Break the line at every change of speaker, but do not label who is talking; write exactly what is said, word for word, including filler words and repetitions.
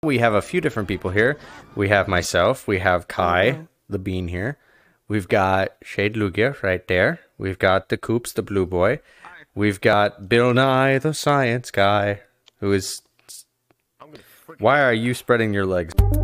We have a few different people here. We have myself. We have Kai, the bean here. We've got Shade Lugia right there. We've got the Coops, the blue boy. We've got Bill Nye, the science guy, who is... Why are you spreading your legs?